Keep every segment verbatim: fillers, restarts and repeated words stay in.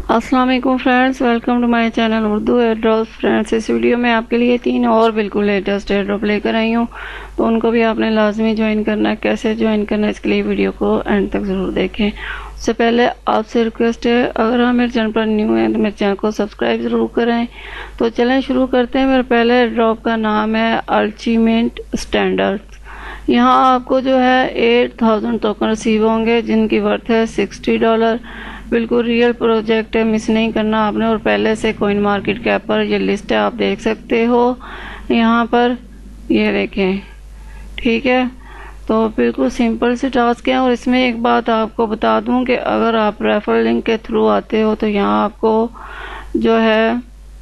अस्सलाम वालेकुम friends, welcome to my channel Urdu air drop. Friends, इस वीडियो में आपके लिए तीन और बिल्कुल लेटेस्ट एयर ड्रॉप लेकर आई हूँ, तो उनको भी आपने लाजमी ज्वाइन करना है। कैसे ज्वाइन करना है इसके लिए वीडियो को एंड तक ज़रूर देखें। उससे पहले आपसे रिक्वेस्ट है, अगर आप मेरे चैनल पर न्यू हैं तो मेरे चैनल को सब्सक्राइब ज़रूर करें। तो चलें शुरू करते हैं। मेरे पहले एयर ड्रॉप का नाम है अचीवमेंट स्टैंडर्ड। यहाँ आपको जो है एट थाउजेंड टोकन रिसीव होंगे जिनकी वर्थ है सिक्सटी डॉलर। बिल्कुल रियल प्रोजेक्ट है, मिस नहीं करना आपने। और पहले से कॉइन मार्केट कैप पर ये लिस्ट है, आप देख सकते हो यहाँ पर, ये देखें, ठीक है। तो बिल्कुल सिंपल से टास्क है। और इसमें एक बात आपको बता दूं कि अगर आप रेफरल लिंक के थ्रू आते हो तो यहाँ आपको जो है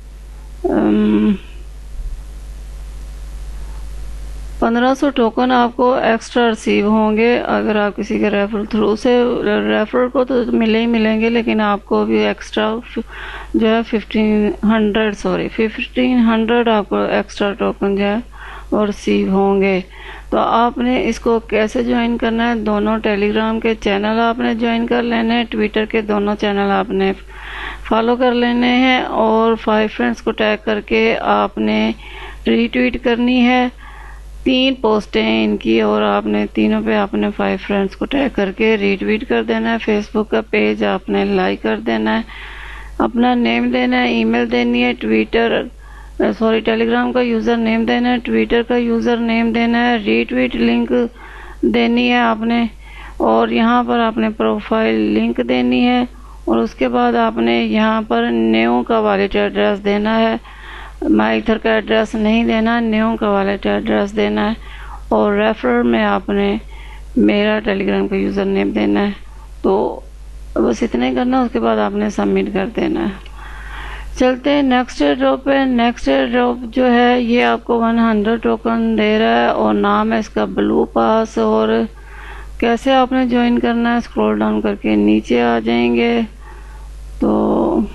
पंद्रह सौ टोकन आपको एक्स्ट्रा रिसीव होंगे। अगर आप किसी के रेफरल थ्रू से, रेफरल को तो मिले ही मिलेंगे, लेकिन आपको भी एक्स्ट्रा जो है fifteen hundred sorry fifteen hundred आपको एक्स्ट्रा टोकन जो है और रिसीव होंगे। तो आपने इसको कैसे ज्वाइन करना है, दोनों टेलीग्राम के चैनल आपने ज्वाइन कर लेने हैं, ट्विटर के दोनों चैनल आपने फॉलो कर लेने हैं, और फाइव फ्रेंड्स को टैग करके आपने रीट्वीट करनी है। तीन पोस्टें हैं इनकी, और आपने तीनों पे आपने फाइव फ्रेंड्स को टैग करके रीट्वीट कर देना है। फेसबुक का पेज आपने लाइक कर देना है, अपना नेम देना है, ईमेल देनी है, ट्विटर सॉरी टेलीग्राम का यूज़र नेम देना है, ट्विटर का यूज़र नेम देना है, रीट्वीट लिंक देनी है आपने, और यहाँ पर आपने प्रोफाइल लिंक देनी है। और उसके बाद आपने यहाँ पर न्यू का वॉलेट एड्रेस देना है, माइथर का एड्रेस नहीं देना, न्यू का वॉलेट एड्रेस देना है। और रेफरल में आपने मेरा टेलीग्राम का यूज़र नेम देना है। तो बस इतना ही करना, उसके बाद आपने सबमिट कर देना है। चलते हैं नेक्स्ट ड्रॉप पे। नेक्स्ट ड्रॉप जो है ये आपको हंड्रेड टोकन दे रहा है, और नाम है इसका ब्लू पास। और कैसे आपने ज्वाइन करना है, स्क्रॉल डाउन करके नीचे आ जाएंगे तो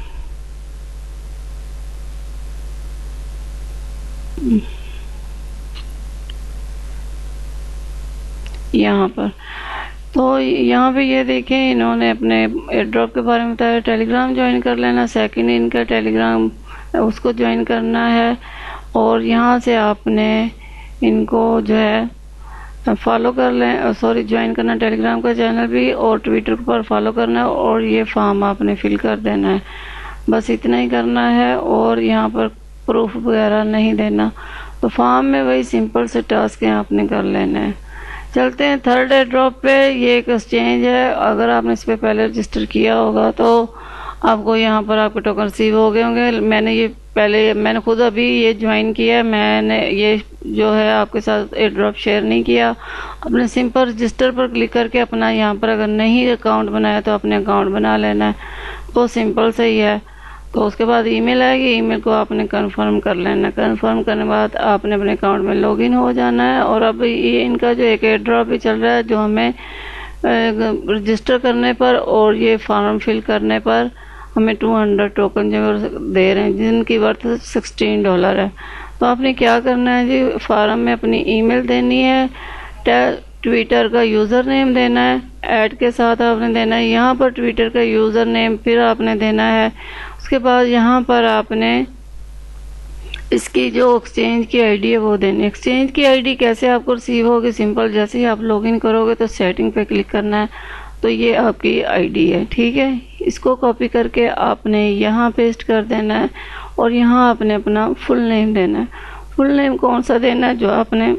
यहाँ पर, तो यहाँ पे ये देखें, इन्होंने अपने एयर ड्रॉप के बारे में बताया। टेलीग्राम ज्वाइन कर लेना, सेकंड इनका टेलीग्राम उसको ज्वाइन करना है, और यहाँ से आपने इनको जो है फॉलो कर लें, सॉरी ज्वाइन करना टेलीग्राम का चैनल भी, और ट्विटर पर फॉलो करना है, और ये फॉर्म आपने फिल कर देना है। बस इतना ही करना है, और यहाँ पर प्रूफ वगैरह नहीं देना। तो फॉर्म में वही सिंपल से टास्क हैं, आपने कर लेना है। चलते हैं थर्ड एयर ड्रॉप पे। ये एक एक्सचेंज है, अगर आपने इस पर पहले रजिस्टर किया होगा तो आपको यहाँ पर आपके टोकन रिसीव हो गए होंगे। मैंने ये पहले मैंने खुद अभी ये ज्वाइन किया, मैंने ये जो है आपके साथ एयर ड्रॉप शेयर नहीं किया। अपने सिंपल रजिस्टर पर क्लिक करके अपना यहाँ पर अगर नहीं अकाउंट बनाया तो अपने अकाउंट बना लेना है। बहुत सिंपल से ही है। तो उसके बाद ईमेल आएगी, ईमेल को आपने कंफर्म कर लेना। कंफर्म करने के बाद आपने अपने अकाउंट में लॉगिन हो जाना है। और अब ये इनका जो एक एयर ड्रॉप भी चल रहा है, जो हमें रजिस्टर करने पर और ये फॉर्म फिल करने पर हमें टू हंड्रेड टोकन जो दे रहे हैं, जिनकी वर्थ सिक्सटीन डॉलर है। तो आपने क्या करना है जी, फॉर्म में अपनी ईमेल देनी है, ट्विटर का यूज़र नेम देना है, ऐड के साथ आपने देना है यहाँ पर ट्विटर का यूज़र नेम, फिर आपने देना है। उसके बाद यहाँ पर आपने इसकी जो एक्सचेंज की आईडी है वो देनी है। एक्सचेंज की आईडी कैसे आपको रिसीव होगी, सिंपल, जैसे ही आप लॉगिन करोगे तो सेटिंग पे क्लिक करना है, तो ये आपकी आईडी है, ठीक है। इसको कॉपी करके आपने यहाँ पेस्ट कर देना है, और यहाँ आपने अपना फुल नेम देना है। फुल नेम कौन सा देना है, जो आपने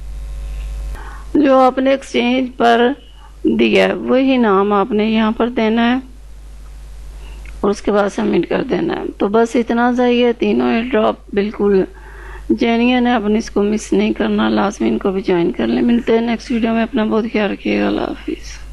जो आपने एक्सचेंज पर दिया है वही नाम आपने यहाँ पर देना है, और उसके बाद सबमिट कर देना है। तो बस इतना सही है। तीनों एयर ड्रॉप बिल्कुल जेन्युइन है, अपने इसको मिस नहीं करना, लाजमी इनको भी ज्वाइन कर लें। मिलते हैं नेक्स्ट वीडियो में, अपना बहुत ख्याल रखिएगा। अल्लाह हाफिज़।